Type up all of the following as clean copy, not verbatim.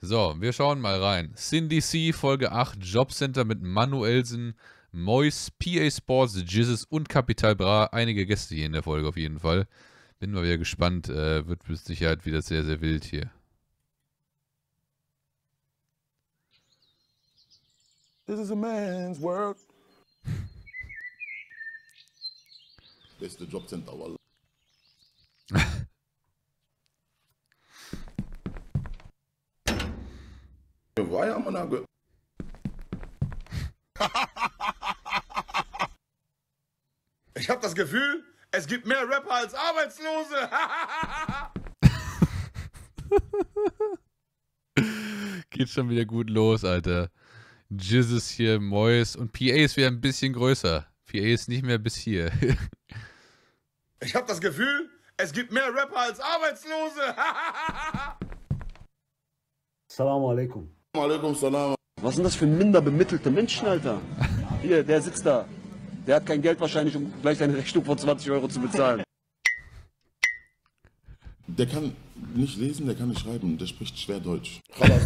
So, wir schauen mal rein. Cindy C, Folge 8, Jobcenter mit Manuelsen, Mois, PA Sports, Jizzes und Capital Bra. Einige Gäste hier in der Folge auf jeden Fall. Bin mal wieder gespannt. Wird mit Sicherheit wieder sehr, sehr wild hier. This is a man's world. Beste Jobcenter, Wallah. Ich habe das Gefühl, es gibt mehr Rapper als Arbeitslose. Geht schon wieder gut los, Alter. Jizzes hier, Mois und PA ist wieder ein bisschen größer. PA ist nicht mehr bis hier. Ich habe das Gefühl, es gibt mehr Rapper als Arbeitslose. Assalamu alaikum. Alaikum salam. Was sind das für minderbemittelte Menschen, Alter? Hier, der sitzt da. Der hat kein Geld wahrscheinlich, um gleich eine Rechnung von 20 Euro zu bezahlen. Der kann nicht lesen, der kann nicht schreiben, der spricht schwer Deutsch.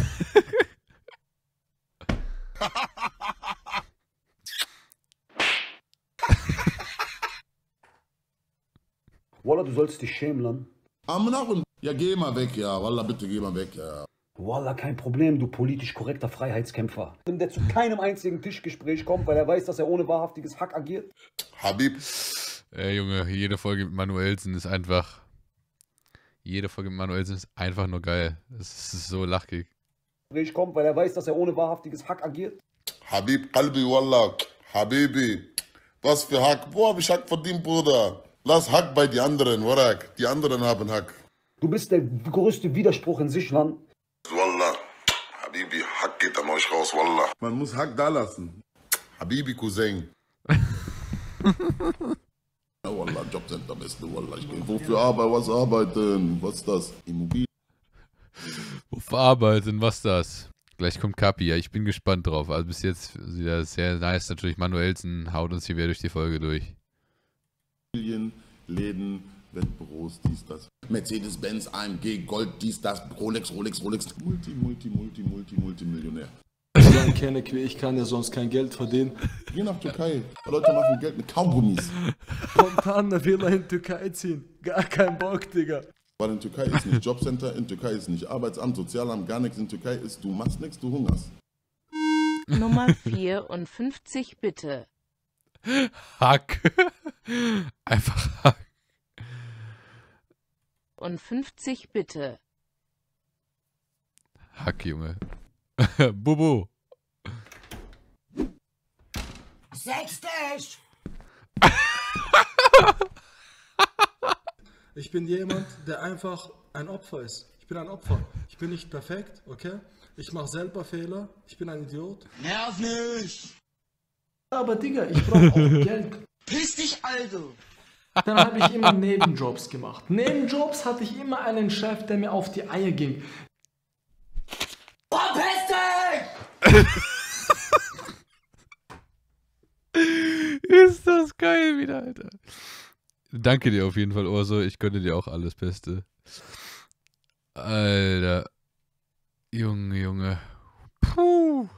Wallah, du sollst dich schämen, Lan. Ja, geh mal weg, ja. Wallah, bitte geh mal weg, ja. Wallah, kein Problem, du politisch korrekter Freiheitskämpfer. Der zu keinem einzigen Tischgespräch kommt, weil er weiß, dass er ohne wahrhaftiges Hack agiert. Habib. Junge, jede Folge mit Manuelsen ist einfach... Jede Folge mit Manuelsen ist einfach nur geil. Es ist so lachig. Kommt, weil er weiß, dass er ohne wahrhaftiges Hack agiert. Habib, Qalbi, Wallah. Habibi. Was für Hack? Wo hab ich Hack verdient, Bruder? Lass Hack bei die anderen, Warak. Die anderen haben Hack. Du bist der größte Widerspruch in sich, Lan. Wallah. Habibi, Hack geht an euch raus, Wallah. Man muss Hack da lassen. Habibi, Cousin. Ja, Wallah, Jobcenter beste, Wallah. Ich gehe wofür arbeiten? Was arbeiten? Was ist das? Immobilien. Wofür arbeiten? Was ist das? Gleich kommt Kapi, ja, ich bin gespannt drauf. Also bis jetzt wieder sehr nice. Natürlich, Manuelsen haut uns hier wieder durch die Folge durch. Läden, Wettbüros, dies, das. Mercedes-Benz, AMG, Gold, dies, das, Rolex. Multimillionär. Sagen kenne ich kann ja sonst kein Geld verdienen. Geh nach Türkei. Leute machen Geld mit Kaugummis. Spontan eine Villa in Türkei ziehen. Gar kein Bock, Digga. Weil in Türkei ist nicht Jobcenter, in Türkei ist nicht Arbeitsamt, Sozialamt, gar nichts. In Türkei ist, du machst nichts, du hungerst. Nummer 54 bitte. Hack. Einfach Hack. Und 50 bitte. Hack, Junge. Bubu. 60! Ich bin jemand, der einfach ein Opfer ist. Ich bin ein Opfer. Ich bin nicht perfekt, okay? Ich mache selber Fehler. Ich bin ein Idiot. Nerv nicht! Aber Digga, ich brauche auch Geld. Piss dich, Alter! Dann habe ich immer Nebenjobs gemacht. Nebenjobs hatte ich immer einen Chef, der mir auf die Eier ging. Ist das geil wieder, Alter. Danke dir auf jeden Fall, Urso. Ich gönne dir auch alles Beste. Alter. Junge. Puh.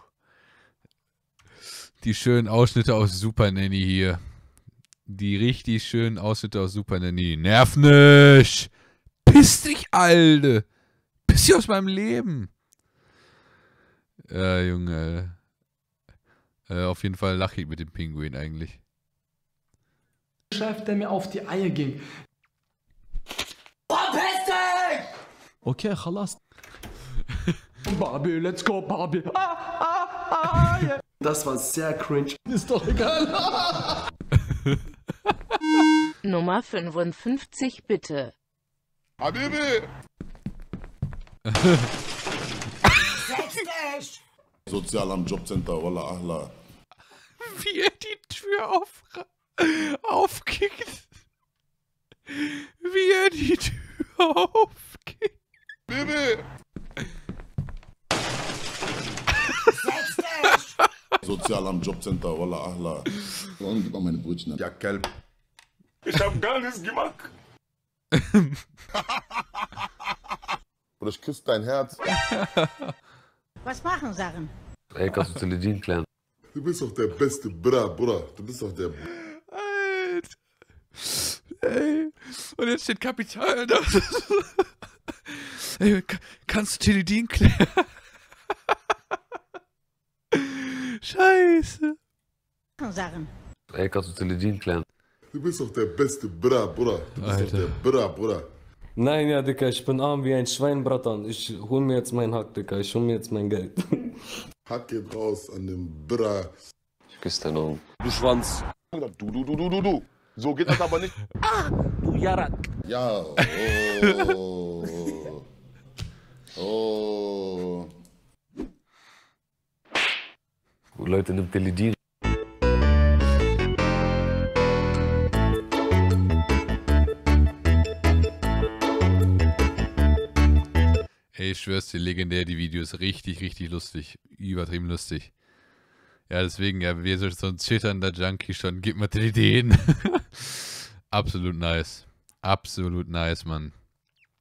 Die schönen Ausschnitte aus Super Nanny hier. Die richtig schönen Ausschnitte aus Super Nanny. Nerv nicht! Piss dich, Alter! Piss dich aus meinem Leben! Ja, Junge. Auf jeden Fall lachig mit dem Pinguin eigentlich. Chef, der mir auf die Eier ging. Okay, khalas. Barbie, let's go, Barbie. Yeah. Das war sehr cringe. Ist doch egal. Nummer 55 bitte. Habibi! 60! Sozialamt, Jobcenter, Wallah, Ahla. Wie er die Tür aufkickt. Wie er die Tür aufkickt. Bibi! 60! Sozialamt, Jobcenter, Wallah, Ahla. Und gib mal meine Brötchen an. Ja, Kelb. Ich hab gar nichts gemacht. Oder ich küsse dein Herz. Was machen Sachen? Ey, kannst du Teledin klären? Du bist doch der beste Bruder. Du bist doch der... Alter. Ey. Und jetzt steht Kapital da. Ey, kannst du Teledin klären? Scheiße. Sachen. Ey, kannst du Teledin klären? Du bist doch der beste Bruder. Du bist Alter. doch der Bruder. Nein, ja, Dicker, ich bin arm wie ein Schwein, Bratan. Ich hol mir jetzt meinen Hack, Dicker. Ich hol mir jetzt mein Geld. Hack geht raus an den Bruder. Ich küsse deine Augen. Du Schwanz. Du. So geht das aber nicht. Du Jarak. Ja. Oh. Leute, nimmt Teledin. Ey, ich schwör's dir, legendär, die Videos. Richtig, richtig lustig. Übertrieben lustig. Ja, deswegen, ja, wir sind so ein zitternder Junkie schon. Gib mal die Ideen. Absolut nice. Absolut nice, Mann.